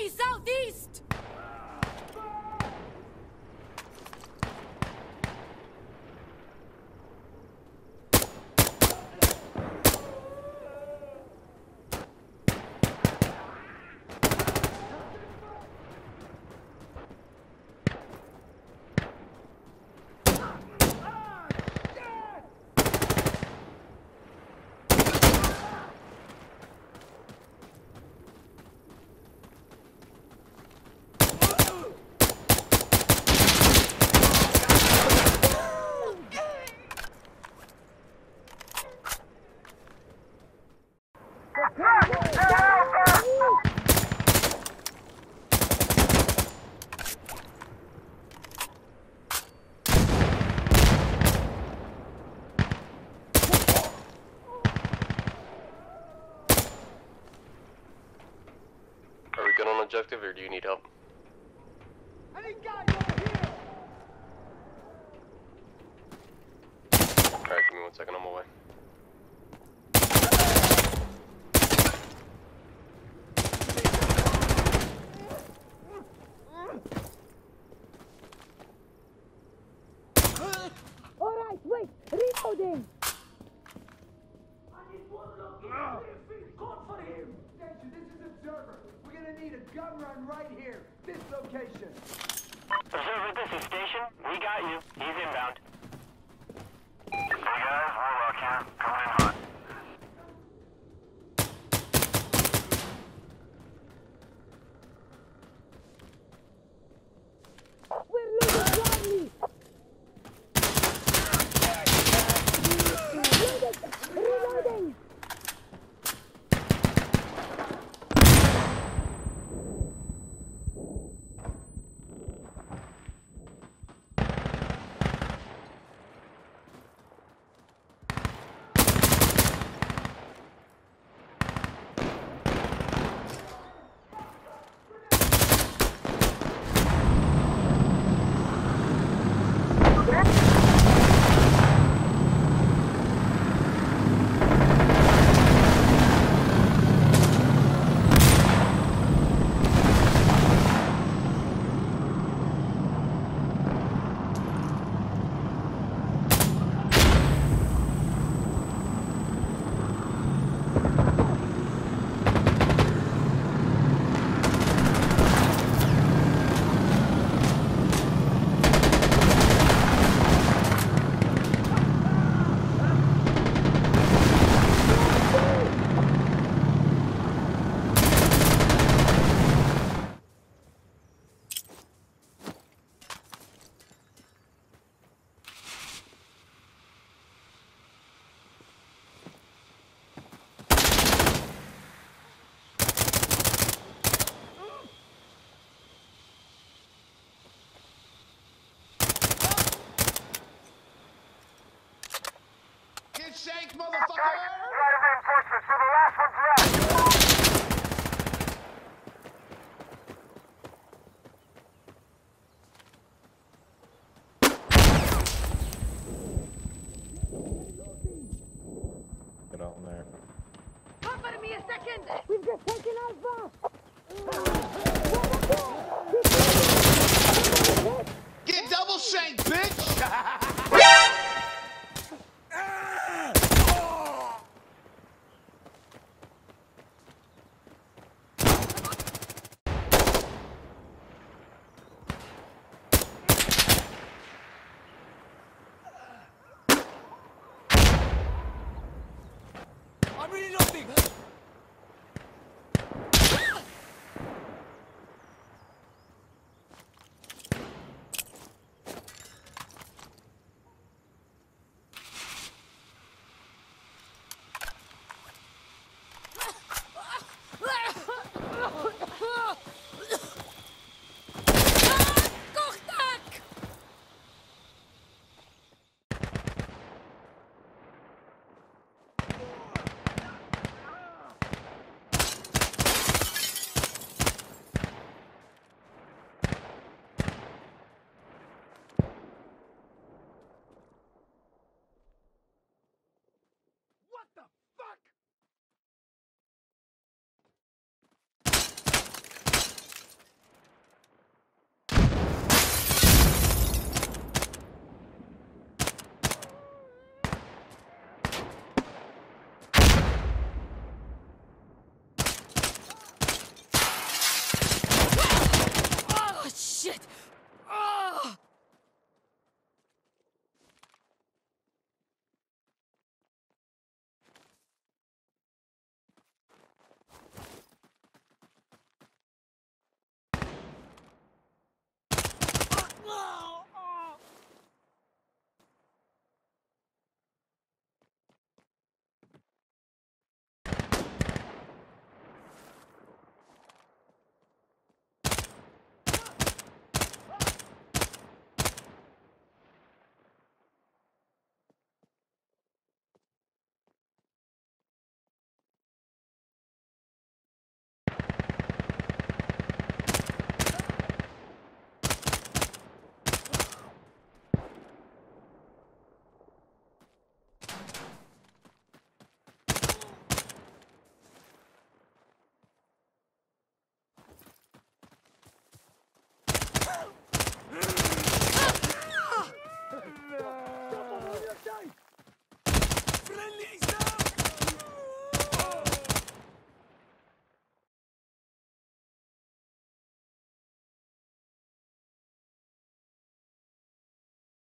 Enemy southeast! Are we good on objective, or do you need help? I need guys over here! Alright, give me 1 second, I'm away. Alright, wait! Reloading! Call for him! Station, this is Observer. We're gonna need a gun run right here. This location. Observer, this is Station. We got you. He's inbound. Hey guys, Warlock here. Coming in hot. We're losing Charlie! Reloading! Get shanked, motherfucker! Try reinforcements for the last one's left. Get out in there. Cover me a second! We've just taken Alpha! Get double shanked, bitch! I'm reloading! Ugh.